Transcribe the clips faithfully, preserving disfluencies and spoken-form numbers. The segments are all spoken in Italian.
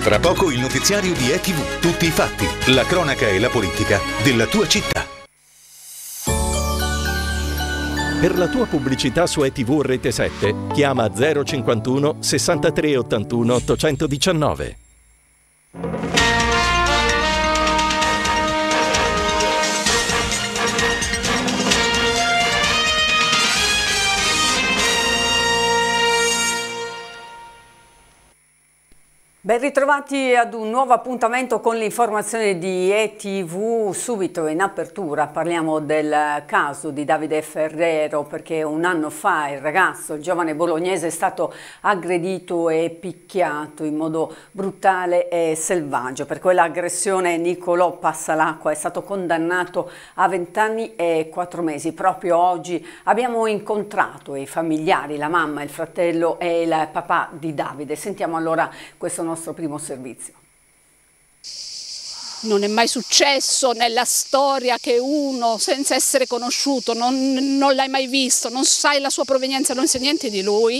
Tra poco il notiziario di E T V. Tutti i fatti, la cronaca e la politica della tua città. Per la tua pubblicità su E T V Rete sette, chiama zero cinquantuno sessantatré ottantuno ottocentodiciannove. Ben ritrovati ad un nuovo appuntamento con l'informazione di E T V. Subito in apertura parliamo del caso di Davide Ferrero, perché un anno fa il ragazzo, il giovane bolognese, è stato aggredito e picchiato in modo brutale e selvaggio. Per quell'aggressione Nicolò Passalacqua è stato condannato a vent'anni e quattro mesi. Proprio oggi abbiamo incontrato i familiari, la mamma, il fratello e il papà di Davide. Sentiamo allora questo nostro primo servizio. Non è mai successo nella storia che uno, senza essere conosciuto, non, non l'hai mai visto, non sai la sua provenienza, non sai niente di lui,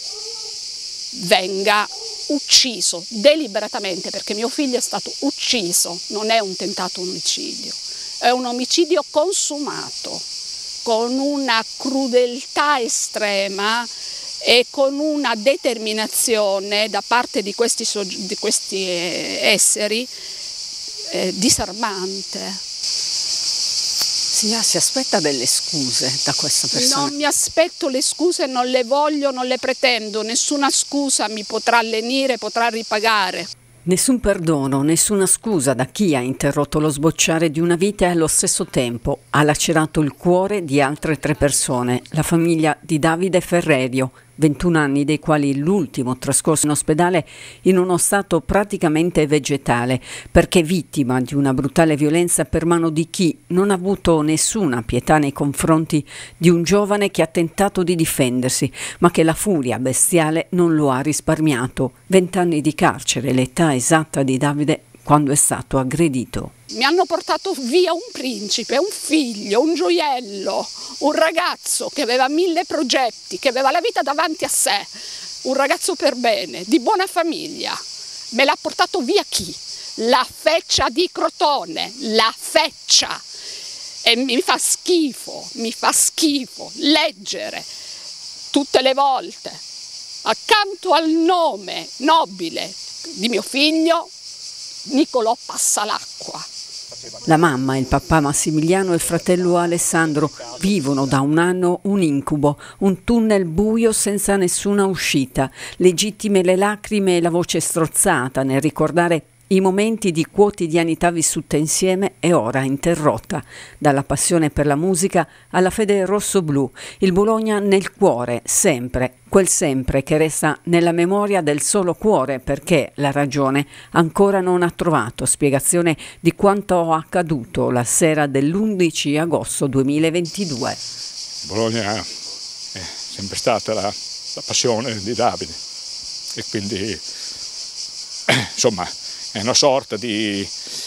venga ucciso deliberatamente, perché mio figlio è stato ucciso, non è un tentato omicidio, è un omicidio consumato, con una crudeltà estrema e con una determinazione da parte di questi, di questi esseri eh, disarmante. Signora, si aspetta delle scuse da questa persona? Non mi aspetto le scuse, non le voglio, non le pretendo, nessuna scusa mi potrà lenire, potrà ripagare. Nessun perdono, nessuna scusa da chi ha interrotto lo sbocciare di una vita e allo stesso tempo ha lacerato il cuore di altre tre persone, la famiglia di Davide Ferrero, ventuno anni dei quali l'ultimo trascorso in ospedale in uno stato praticamente vegetale, perché vittima di una brutale violenza per mano di chi non ha avuto nessuna pietà nei confronti di un giovane che ha tentato di difendersi, ma che la furia bestiale non lo ha risparmiato. Vent'anni di carcere, l'età esatta di Davide quando è stato aggredito. Mi hanno portato via un principe, un figlio, un gioiello, un ragazzo che aveva mille progetti, che aveva la vita davanti a sé, un ragazzo per bene, di buona famiglia. Me l'ha portato via chi? La feccia di Crotone, la feccia. E mi fa schifo, mi fa schifo leggere tutte le volte, accanto al nome nobile di mio figlio, Nicolò Passalacqua. La mamma, il papà Massimiliano e il fratello Alessandro vivono da un anno un incubo, un tunnel buio senza nessuna uscita, legittime le lacrime e la voce strozzata nel ricordare i momenti di quotidianità vissuta insieme e ora interrotta, dalla passione per la musica alla fede rossoblu, il Bologna nel cuore, sempre, quel sempre che resta nella memoria del solo cuore, perché la ragione ancora non ha trovato spiegazione di quanto accaduto la sera dell'undici agosto duemilaventidue. Bologna è sempre stata la, la passione di Davide e quindi insomma è una sorta di,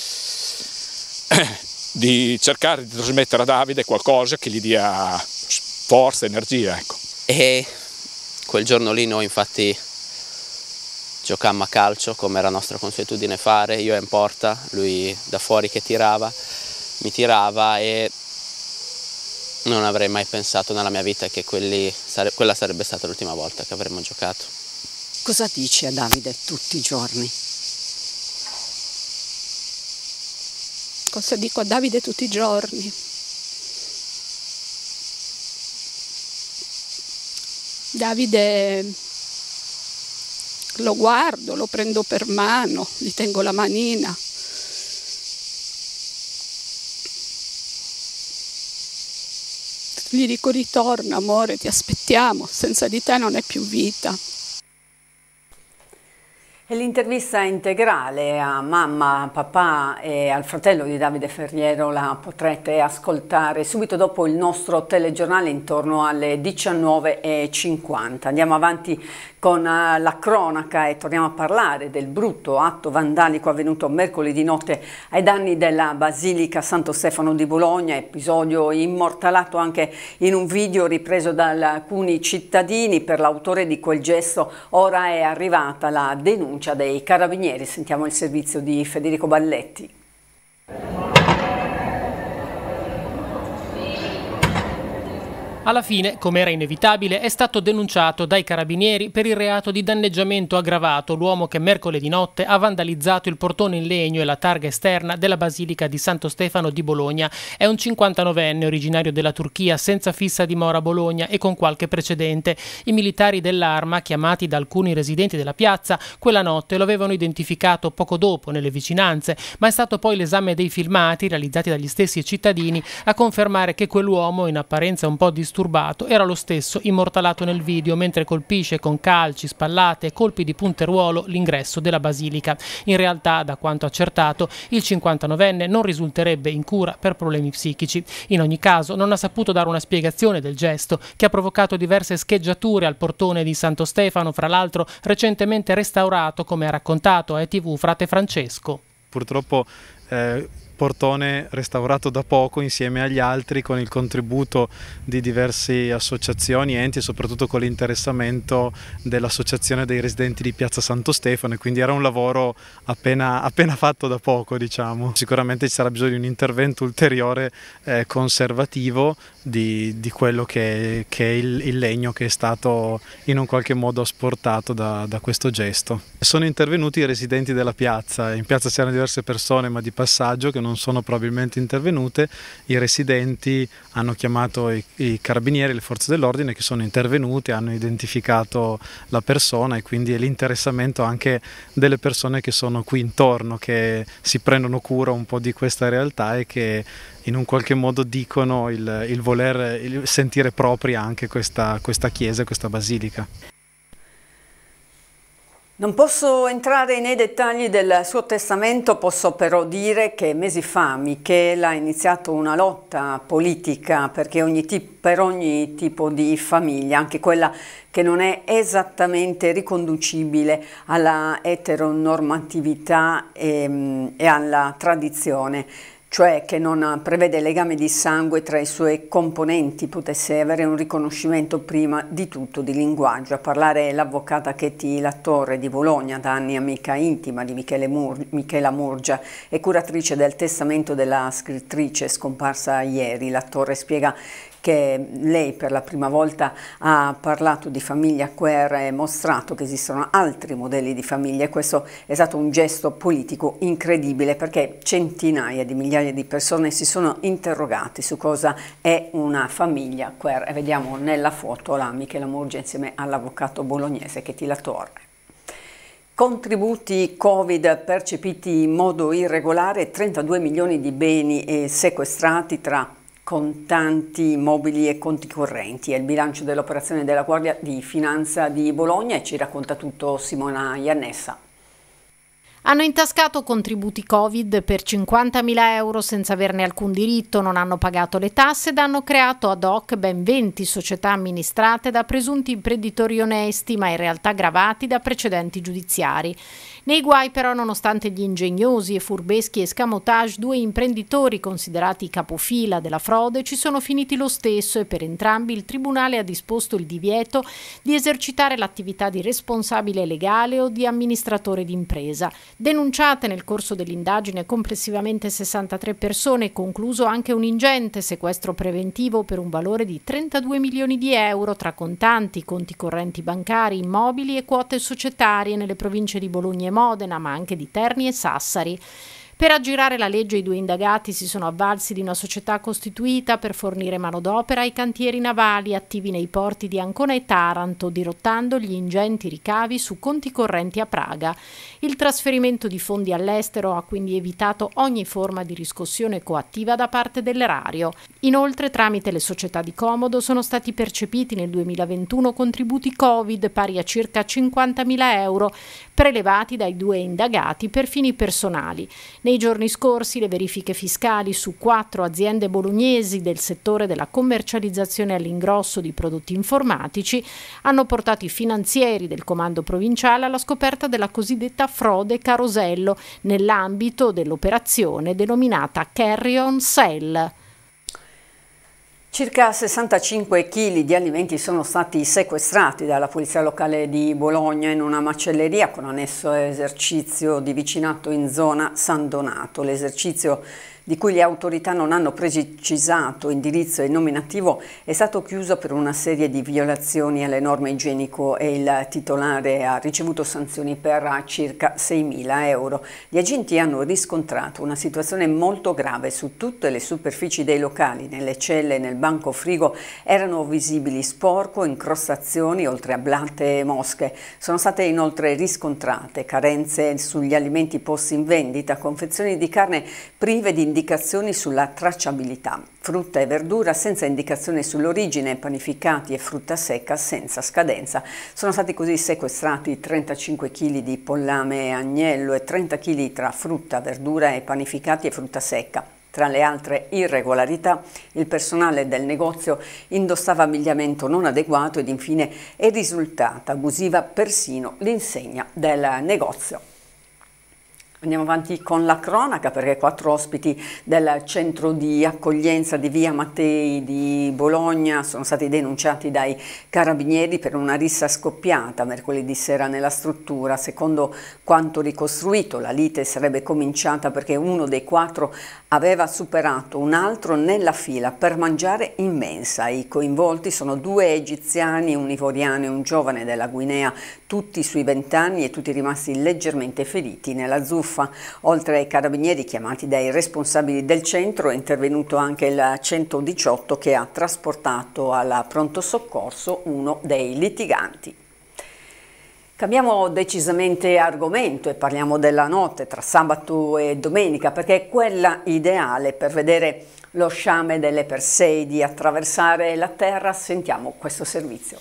di cercare di trasmettere a Davide qualcosa che gli dia forza, energia. Ecco. E quel giorno lì noi infatti giocammo a calcio come era nostra consuetudine fare, io in porta, lui da fuori che tirava, mi tirava e non avrei mai pensato nella mia vita che quelli, quella sarebbe stata l'ultima volta che avremmo giocato. Cosa dici a Davide tutti i giorni? Cosa dico a Davide tutti i giorni? Davide lo guardo, lo prendo per mano, gli tengo la manina. Gli dico ritorna amore, ti aspettiamo, senza di te non è più vita. E l'intervista integrale a mamma, papà e al fratello di Davide Ferrero la potrete ascoltare subito dopo il nostro telegiornale intorno alle diciannove e cinquanta. Andiamo avanti con la cronaca e torniamo a parlare del brutto atto vandalico avvenuto mercoledì notte ai danni della Basilica Santo Stefano di Bologna, episodio immortalato anche in un video ripreso da alcuni cittadini. Per l'autore di quel gesto ora è arrivata la denuncia denuncia dei carabinieri. Sentiamo il servizio di Federico Balletti. Alla fine, come era inevitabile, è stato denunciato dai carabinieri per il reato di danneggiamento aggravato l'uomo che mercoledì notte ha vandalizzato il portone in legno e la targa esterna della Basilica di Santo Stefano di Bologna. È un cinquantanovenne originario della Turchia, senza fissa dimora a Bologna e con qualche precedente. I militari dell'Arma, chiamati da alcuni residenti della piazza, quella notte lo avevano identificato poco dopo nelle vicinanze, ma è stato poi l'esame dei filmati realizzati dagli stessi cittadini a confermare che quell'uomo, in apparenza un po' disturbato, era lo stesso immortalato nel video mentre colpisce con calci, spallate e colpi di punteruolo l'ingresso della basilica. In realtà, da quanto accertato, il cinquantanovenne non risulterebbe in cura per problemi psichici. In ogni caso non ha saputo dare una spiegazione del gesto, che ha provocato diverse scheggiature al portone di Santo Stefano, fra l'altro recentemente restaurato, come ha raccontato a E T V frate Francesco. Purtroppo eh... portone restaurato da poco insieme agli altri, con il contributo di diverse associazioni, enti e soprattutto con l'interessamento dell'associazione dei residenti di Piazza Santo Stefano, e quindi era un lavoro appena, appena fatto da poco, diciamo. Sicuramente ci sarà bisogno di un intervento ulteriore eh, conservativo di, di quello che, che è il, il legno che è stato in un qualche modo asportato da, da questo gesto. Sono intervenuti i residenti della piazza. In piazza c'erano diverse persone, ma di passaggio, che non sono probabilmente intervenute. I residenti hanno chiamato i, i carabinieri, le forze dell'ordine, che sono intervenute, hanno identificato la persona, e quindi è l'interessamento anche delle persone che sono qui intorno, che si prendono cura un po' di questa realtà e che in un qualche modo dicono il, il voler il sentire propria anche questa, questa chiesa, questa basilica. Non posso entrare nei dettagli del suo testamento, posso però dire che mesi fa Michela ha iniziato una lotta politica perché ogni per ogni tipo di famiglia, anche quella che non è esattamente riconducibile alla eteronormatività e, e alla tradizione, cioè che non prevede legame di sangue tra i suoi componenti, potesse avere un riconoscimento prima di tutto di linguaggio. A parlare l'avvocata Chetti Latorre di Bologna, da anni amica intima di Michele Mur Michela Murgia e curatrice del testamento della scrittrice scomparsa ieri. Latorre spiega che lei per la prima volta ha parlato di famiglia queer e mostrato che esistono altri modelli di famiglia, e questo è stato un gesto politico incredibile, perché centinaia di migliaia di persone si sono interrogati su cosa è una famiglia queer, e vediamo nella foto la Michela Murgia insieme all'avvocato bolognese Chetti Latorre. Contributi Covid percepiti in modo irregolare, trentadue milioni di beni sequestrati tra contanti, mobili e conti correnti. È il bilancio dell'operazione della Guardia di Finanza di Bologna, e ci racconta tutto Simona Iannessa. Hanno intascato contributi Covid per cinquantamila euro senza averne alcun diritto, non hanno pagato le tasse ed hanno creato ad hoc ben venti società amministrate da presunti imprenditori onesti, ma in realtà gravati da precedenti giudiziari. Nei guai però, nonostante gli ingegnosi e furbeschi escamotage, due imprenditori considerati capofila della frode ci sono finiti lo stesso, e per entrambi il Tribunale ha disposto il divieto di esercitare l'attività di responsabile legale o di amministratore d'impresa. Denunciate nel corso dell'indagine complessivamente sessantatré persone, concluso anche un ingente sequestro preventivo per un valore di trentadue milioni di euro tra contanti, conti correnti bancari, immobili e quote societarie nelle province di Bologna e Modena, ma anche di Terni e Sassari. Per aggirare la legge, i due indagati si sono avvalsi di una società costituita per fornire manodopera ai cantieri navali attivi nei porti di Ancona e Taranto, dirottando gli ingenti ricavi su conti correnti a Praga. Il trasferimento di fondi all'estero ha quindi evitato ogni forma di riscossione coattiva da parte dell'erario. Inoltre, tramite le società di comodo, sono stati percepiti nel duemilaventuno contributi Covid pari a circa cinquantamila euro, prelevati dai due indagati per fini personali. Nei giorni scorsi le verifiche fiscali su quattro aziende bolognesi del settore della commercializzazione all'ingrosso di prodotti informatici hanno portato i finanzieri del comando provinciale alla scoperta della cosiddetta frode carosello nell'ambito dell'operazione denominata Carry on Sell. Circa sessantacinque chili di alimenti sono stati sequestrati dalla Polizia Locale di Bologna in una macelleria con annesso esercizio di vicinato in zona San Donato. L'esercizio, di cui le autorità non hanno precisato indirizzo e nominativo, è stato chiuso per una serie di violazioni alle norme igienico e il titolare ha ricevuto sanzioni per circa seimila euro. Gli agenti hanno riscontrato una situazione molto grave su tutte le superfici dei locali. Nelle celle e nel banco frigo erano visibili sporco, incrostazioni, oltre a blatte e mosche. Sono state inoltre riscontrate carenze sugli alimenti posti in vendita, confezioni di carne prive di indicazioni sulla tracciabilità, frutta e verdura senza indicazione sull'origine, panificati e frutta secca senza scadenza. Sono stati così sequestrati trentacinque chili di pollame e agnello e trenta chili tra frutta, verdura e panificati e frutta secca. Tra le altre irregolarità, il personale del negozio indossava abbigliamento non adeguato ed infine è risultata abusiva persino l'insegna del negozio. Andiamo avanti con la cronaca, perché quattro ospiti del centro di accoglienza di via Mattei di Bologna sono stati denunciati dai carabinieri per una rissa scoppiata mercoledì sera nella struttura. Secondo quanto ricostruito, la lite sarebbe cominciata perché uno dei quattro aveva superato un altro nella fila per mangiare in mensa. I coinvolti sono due egiziani, un ivoriano e un giovane della Guinea, tutti sui vent'anni e tutti rimasti leggermente feriti nella zuffa. Oltre ai carabinieri chiamati dai responsabili del centro, è intervenuto anche il centodiciotto che ha trasportato al pronto soccorso uno dei litiganti. Cambiamo decisamente argomento e parliamo della notte tra sabato e domenica, perché è quella ideale per vedere lo sciame delle Perseidi attraversare la terra. Sentiamo questo servizio.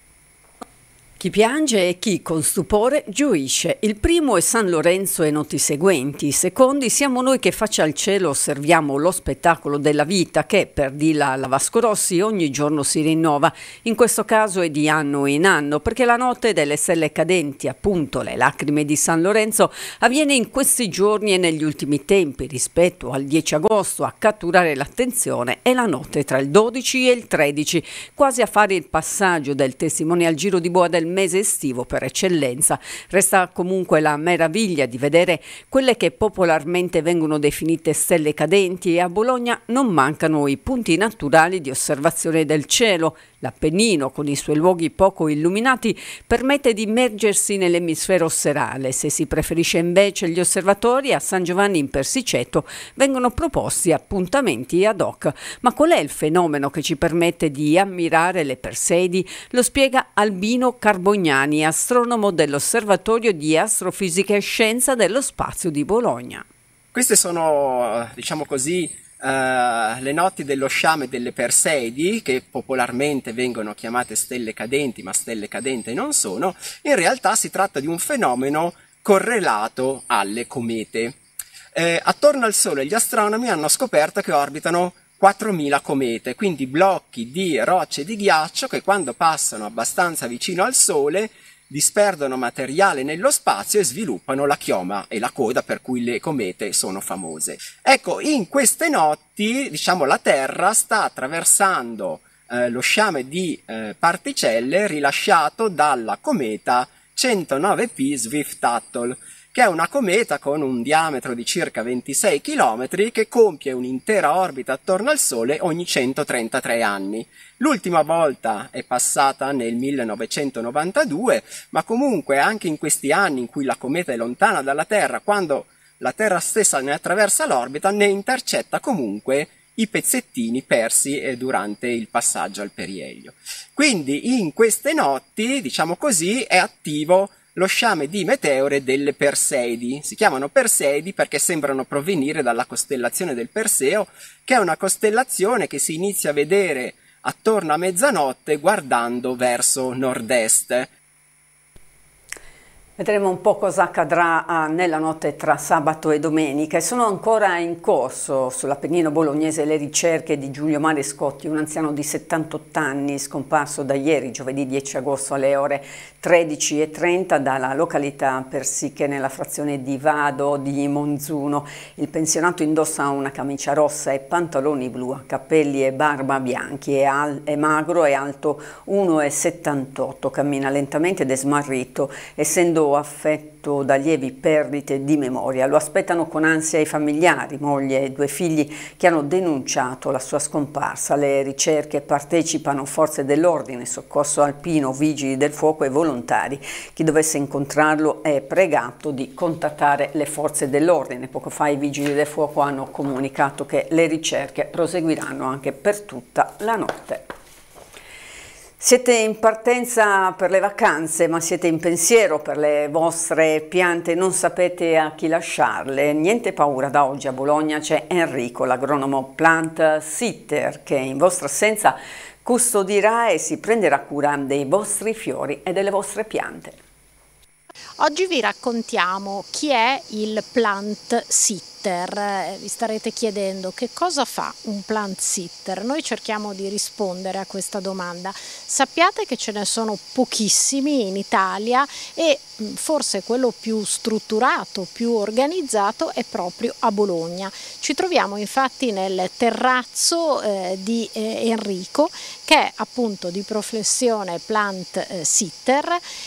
Chi piange e chi con stupore gioisce. Il primo è San Lorenzo e noti seguenti. I secondi siamo noi che faccia al cielo osserviamo lo spettacolo della vita che, per dirla alla Vasco Rossi, ogni giorno si rinnova. In questo caso è di anno in anno, perché la notte delle stelle cadenti, appunto le lacrime di San Lorenzo, avviene in questi giorni e negli ultimi tempi. Rispetto al dieci agosto, a catturare l'attenzione è la notte tra il dodici e il tredici, quasi a fare il passaggio del testimone al giro di boa del mese estivo per eccellenza. Resta comunque la meraviglia di vedere quelle che popolarmente vengono definite stelle cadenti, e a Bologna non mancano i punti naturali di osservazione del cielo. L'Appennino, con i suoi luoghi poco illuminati, permette di immergersi nell'emisfero serale. Se si preferisce invece gli osservatori, a San Giovanni in Persiceto vengono proposti appuntamenti ad hoc. Ma qual è il fenomeno che ci permette di ammirare le Perseidi? Lo spiega Albino Carbognani, astronomo dell'Osservatorio di Astrofisica e Scienza dello Spazio di Bologna. Queste sono, diciamo così, Uh, le notti dello sciame delle Perseidi, che popolarmente vengono chiamate stelle cadenti, ma stelle cadenti non sono. In realtà si tratta di un fenomeno correlato alle comete. Eh, attorno al Sole gli astronomi hanno scoperto che orbitano quattromila comete, quindi blocchi di rocce di ghiaccio che, quando passano abbastanza vicino al Sole, disperdono materiale nello spazio e sviluppano la chioma e la coda per cui le comete sono famose. Ecco, in queste notti, diciamo, la Terra sta attraversando eh, lo sciame di eh, particelle rilasciato dalla cometa centonove P Swift-Tuttle, che è una cometa con un diametro di circa ventisei chilometri che compie un'intera orbita attorno al Sole ogni centotrentatré anni. L'ultima volta è passata nel millenovecentonovantadue, ma comunque anche in questi anni in cui la cometa è lontana dalla Terra, quando la Terra stessa ne attraversa l'orbita, ne intercetta comunque i pezzettini persi durante il passaggio al perielio. Quindi in queste notti, diciamo così, è attivo lo sciame di meteore delle Perseidi. Si chiamano Perseidi perché sembrano provenire dalla costellazione del Perseo, che è una costellazione che si inizia a vedere attorno a mezzanotte guardando verso nord-est. Vedremo un po' cosa accadrà nella notte tra sabato e domenica e sono ancora in corso sull'Appennino bolognese le ricerche di Giulio Marescotti, un anziano di settantotto anni scomparso da ieri, giovedì dieci agosto alle ore tredici e trenta dalla località Persiche nella frazione di Vado di Monzuno. Il pensionato indossa una camicia rossa e pantaloni blu, ha capelli e barba bianchi, è, al, è magro, è alto uno virgola settantotto, cammina lentamente ed è smarrito, essendo affetto da lievi perdite di memoria. Lo aspettano con ansia i familiari, moglie e due figli che hanno denunciato la sua scomparsa. Le ricerche partecipano forze dell'ordine, soccorso alpino, vigili del fuoco e volontari. Chi dovesse incontrarlo è pregato di contattare le forze dell'ordine. Poco fa i vigili del fuoco hanno comunicato che le ricerche proseguiranno anche per tutta la notte. Siete in partenza per le vacanze, ma siete in pensiero per le vostre piante, non sapete a chi lasciarle. Niente paura, da oggi a Bologna c'è Enrico, l'agronomo plant sitter, che in vostra assenza custodirà e si prenderà cura dei vostri fiori e delle vostre piante. Oggi vi raccontiamo chi è il plant sitter. Vi starete chiedendo che cosa fa un plant sitter. Noi cerchiamo di rispondere a questa domanda. Sappiate che ce ne sono pochissimi in Italia e forse quello più strutturato, più organizzato è proprio a Bologna. Ci troviamo infatti nel terrazzo eh, di eh, Enrico, che è appunto di professione plant eh, sitter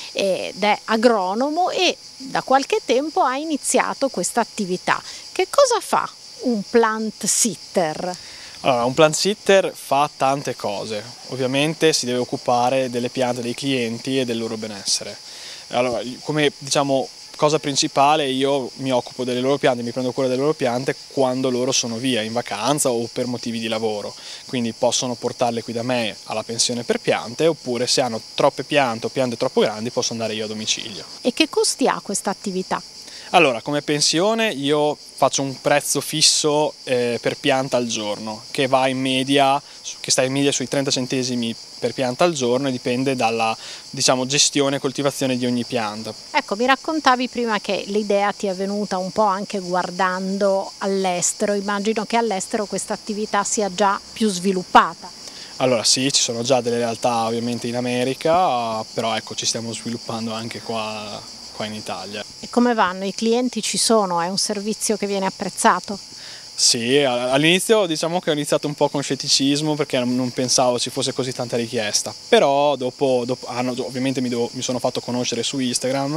ed è agronomo e da qualche tempo ha iniziato questa attività. Che cosa fa un plant sitter? Allora, un plant sitter fa tante cose. Ovviamente si deve occupare delle piante dei clienti e del loro benessere. Allora, come diciamo cosa principale, io mi occupo delle loro piante, mi prendo cura delle loro piante quando loro sono via, in vacanza o per motivi di lavoro. Quindi possono portarle qui da me alla pensione per piante, oppure se hanno troppe piante o piante troppo grandi posso andare io a domicilio. E che costi ha questa attività? Allora, come pensione io faccio un prezzo fisso eh, per pianta al giorno, che va in media, che sta in media sui trenta centesimi per pianta al giorno e dipende dalla, diciamo, gestione e coltivazione di ogni pianta. Ecco, mi raccontavi prima che l'idea ti è venuta un po' anche guardando all'estero. Immagino che all'estero questa attività sia già più sviluppata. Allora sì, ci sono già delle realtà ovviamente in America, però ecco, ci stiamo sviluppando anche qua. qua in Italia. E come vanno? I clienti ci sono? È un servizio che viene apprezzato? Sì, all'inizio diciamo che ho iniziato un po' con scetticismo perché non pensavo ci fosse così tanta richiesta, però dopo, dopo ah, no, ovviamente mi, devo, mi sono fatto conoscere su Instagram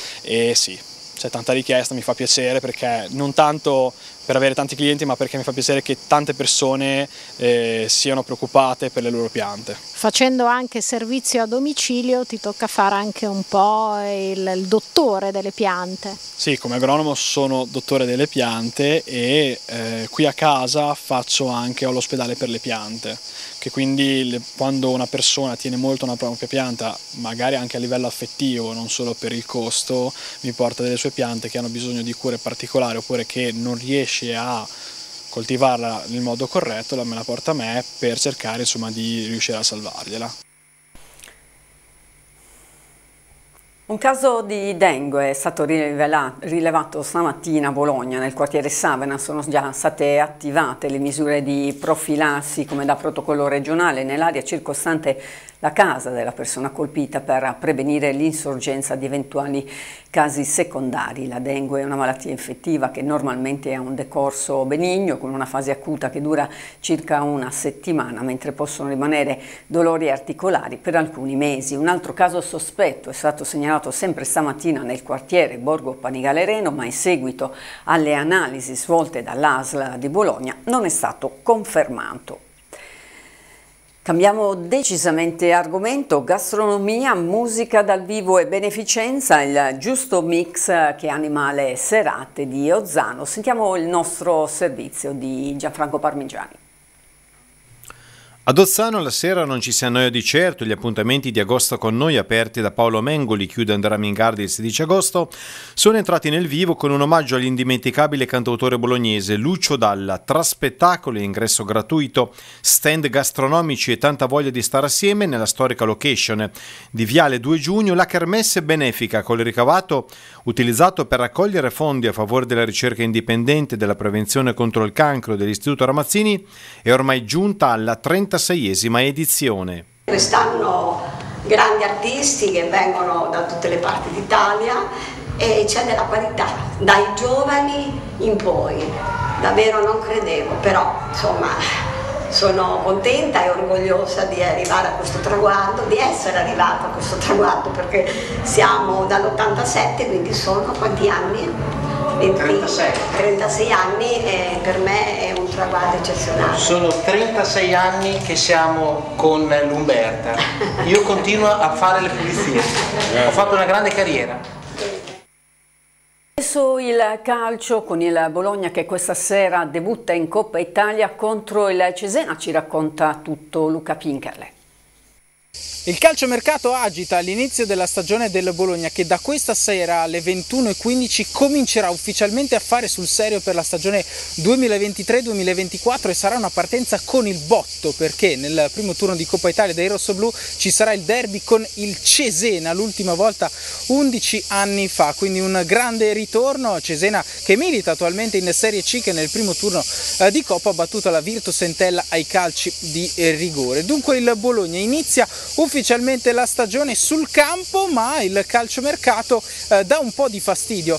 e sì, c'è tanta richiesta, mi fa piacere perché non tanto per avere tanti clienti, ma perché mi fa piacere che tante persone eh, siano preoccupate per le loro piante. Facendo anche servizio a domicilio ti tocca fare anche un po' il, il dottore delle piante. Sì, come agronomo sono dottore delle piante e eh, qui a casa faccio anche, ho l'ospedale per le piante, che quindi le, quando una persona tiene molto una propria pianta, magari anche a livello affettivo, non solo per il costo, mi porta delle sue piante che hanno bisogno di cure particolari oppure che non riesce a coltivarla nel modo corretto, la me la porta a me per cercare insomma di riuscire a salvargliela. Un caso di dengue è stato rilevato stamattina a Bologna, nel quartiere Savena. Sono già state attivate le misure di profilassi come da protocollo regionale nell'area circostante la casa della persona colpita per prevenire l'insorgenza di eventuali casi secondari. La dengue è una malattia infettiva che normalmente ha un decorso benigno con una fase acuta che dura circa una settimana, mentre possono rimanere dolori articolari per alcuni mesi. Un altro caso sospetto è stato segnalato sempre stamattina nel quartiere Borgo Panigalereno, ma in seguito alle analisi svolte dall'A S L di Bologna non è stato confermato. Cambiamo decisamente argomento: gastronomia, musica dal vivo e beneficenza, il giusto mix che anima le serate di Ozzano. Sentiamo il nostro servizio di Gianfranco Parmigiani. Ad Ozzano la sera non ci si annoia di certo, gli appuntamenti di agosto con noi aperti da Paolo Mengoli, chiude Andrea Mingardi il sedici agosto, sono entrati nel vivo con un omaggio all'indimenticabile cantautore bolognese Lucio Dalla, tra spettacoli, ingresso gratuito, stand gastronomici e tanta voglia di stare assieme nella storica location di Viale due Giugno, la kermesse benefica con il ricavato utilizzato per raccogliere fondi a favore della ricerca indipendente e della prevenzione contro il cancro dell'Istituto Ramazzini è ormai giunta alla trentaseiesima edizione. Quest'anno grandi artisti che vengono da tutte le parti d'Italia e c'è della qualità, dai giovani in poi. Davvero non credevo, però insomma sono contenta e orgogliosa di arrivare a questo traguardo, di essere arrivata a questo traguardo, perché siamo dall'ottantasette, quindi sono quanti anni? venti, trentasei. trentasei anni e per me è un traguardo eccezionale. Sono trentasei anni che siamo con l'Umberta, io continuo a fare le pulizie, ho fatto una grande carriera. Adesso il calcio con il Bologna che questa sera debutta in Coppa Italia contro il Cesena, ci racconta tutto Luca Pinkerle. Il calciomercato agita all'inizio della stagione del Bologna che da questa sera alle ventuno e quindici comincerà ufficialmente a fare sul serio per la stagione duemilaventitré duemilaventiquattro e sarà una partenza con il botto, perché nel primo turno di Coppa Italia dei rossoblù ci sarà il derby con il Cesena, l'ultima volta undici anni fa, quindi un grande ritorno. Cesena che milita attualmente in Serie C, che nel primo turno eh, di Coppa ha battuto la Virtus Entella ai calci di eh, rigore. Dunque il Bologna inizia ufficialmente ufficialmente la stagione sul campo, ma il calciomercato eh, dà un po' di fastidio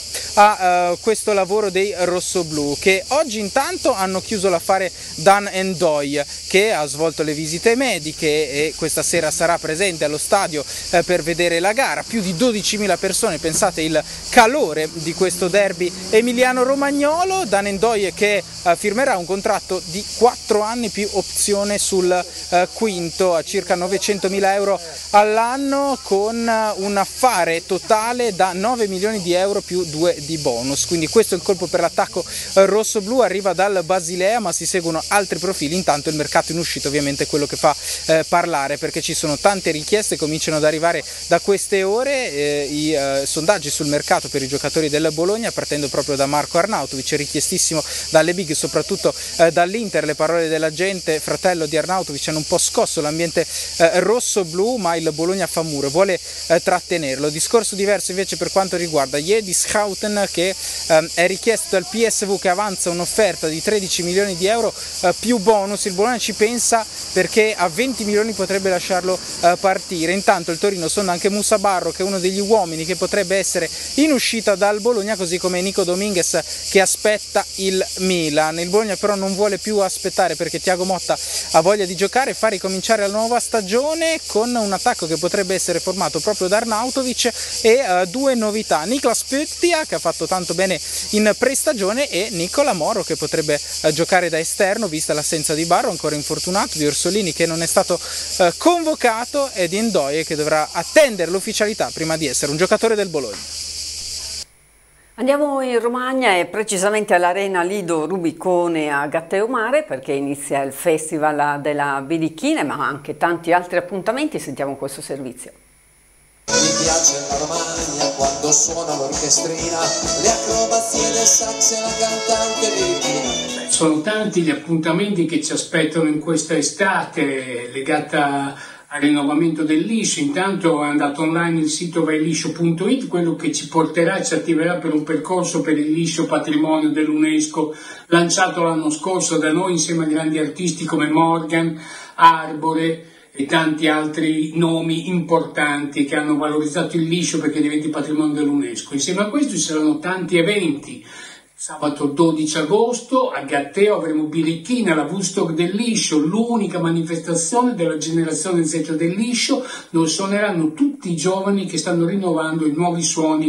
a eh, questo lavoro dei rossoblù, che oggi intanto hanno chiuso l'affare Dan N'Doye, che ha svolto le visite mediche e questa sera sarà presente allo stadio eh, per vedere la gara. Più di dodicimila persone, pensate il calore di questo derby emiliano-romagnolo. Dan N'Doye che eh, firmerà un contratto di quattro anni più opzione sul eh, quinto a circa novecentomila euro all'anno, con un affare totale da nove milioni di euro più due di bonus. Quindi questo è il colpo per l'attacco rossoblù, arriva dal Basilea, ma si seguono altri profili. Intanto il mercato in uscita ovviamente è quello che fa eh, parlare, perché ci sono tante richieste, cominciano ad arrivare da queste ore eh, i eh, sondaggi sul mercato per i giocatori del Bologna, partendo proprio da Marko Arnautovic, richiestissimo dalle big, soprattutto eh, dall'Inter. Le parole dell'agente fratello di Arnautovic hanno un po' scosso l'ambiente eh, rossoblù, ma il Bologna fa muro, vuole eh, trattenerlo. Discorso diverso invece per quanto riguarda Yedi Schouten, che eh, è richiesto dal P S V, che avanza un'offerta di tredici milioni di euro eh, più bonus. Il Bologna ci pensa perché a venti milioni potrebbe lasciarlo eh, partire. Intanto il Torino sonda anche Musa Barro, che è uno degli uomini che potrebbe essere in uscita dal Bologna, così come Nico Dominguez che aspetta il Milan. Il Bologna però non vuole più aspettare, perché Thiago Motta ha voglia di giocare e far ricominciare la nuova stagione con un attacco che potrebbe essere formato proprio da Arnautovic e uh, due novità: Niklas Pöttia, che ha fatto tanto bene in prestagione, e Nicola Moro, che potrebbe uh, giocare da esterno vista l'assenza di Barro, ancora infortunato, di Orsolini che non è stato uh, convocato, e di N'Doye che dovrà attendere l'ufficialità prima di essere un giocatore del Bologna. Andiamo in Romagna e precisamente all'Arena Lido Rubicone a Gatteomare, perché inizia il Festival della Birichina, ma anche tanti altri appuntamenti. Sentiamo questo servizio. Mi piace la Romagna quando suona l'orchestrina, le acrobazie del sax e la cantante birichina. Sono tanti gli appuntamenti che ci aspettano in questa estate legata al rinnovamento del liscio. Intanto è andato online il sito vai liscio punto it, quello che ci porterà e ci attiverà per un percorso per il liscio patrimonio dell'UNESCO, lanciato l'anno scorso da noi insieme a grandi artisti come Morgan, Arbore e tanti altri nomi importanti che hanno valorizzato il liscio perché diventi patrimonio dell'UNESCO. Insieme a questo ci saranno tanti eventi. Sabato dodici agosto a Gatteo avremo Birichina, la Woodstock del liscio, l'unica manifestazione della generazione Z del liscio, dove suoneranno tutti i giovani che stanno rinnovando i nuovi suoni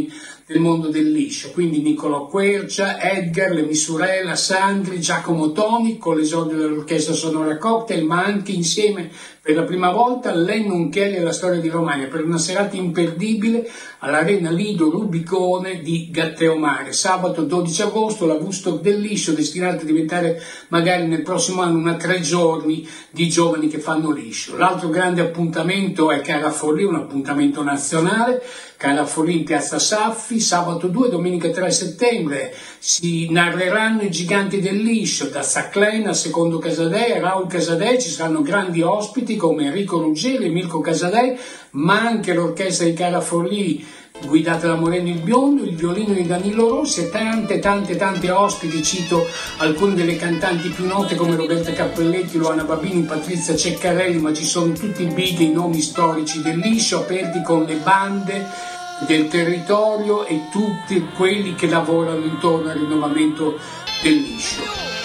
del mondo del liscio, quindi Niccolò Quercia, Edgar, Le Misurella, Sandri, Giacomo Toni con l'esordio dell'Orchestra Sonora Cocktail, ma anche insieme per la prima volta Lennon Kelly e la storia di Romagna, per una serata imperdibile all'Arena Lido Rubicone di Gatteomare. Sabato dodici agosto la Woodstock del liscio, destinata a diventare magari nel prossimo anno una tre giorni di giovani che fanno liscio. L'altro grande appuntamento è Cara Forlì, un appuntamento nazionale. Cara Forlì in Piazza Saffi, sabato due, domenica tre settembre, si narreranno i giganti del liscio, da Saclen a Secondo Casadei, a Raul Casadei, ci saranno grandi ospiti come Enrico Ruggeri e Mirko Casadei, ma anche l'orchestra di Cara Forlì, guidata da Moreno il Biondo, il violino di Danilo Rossi e tante tante tante ospiti. Cito alcune delle cantanti più note come Roberta Cappelletti, Luana Babini, Patrizia Ceccarelli, ma ci sono tutti i big, i nomi storici del liscio, aperti con le bande del territorio e tutti quelli che lavorano intorno al rinnovamento del liscio.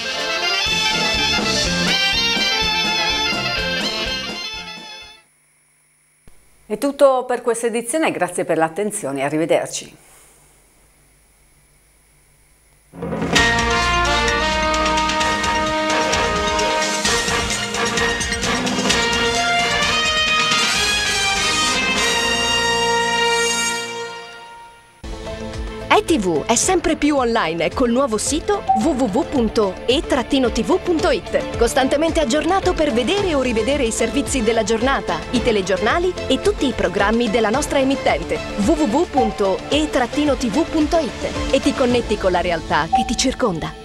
È tutto per questa edizione, grazie per l'attenzione e arrivederci. E T V è sempre più online col nuovo sito w w w punto e t v punto i t, costantemente aggiornato per vedere o rivedere i servizi della giornata, i telegiornali e tutti i programmi della nostra emittente w w w punto e t v punto i t e ti connetti con la realtà che ti circonda.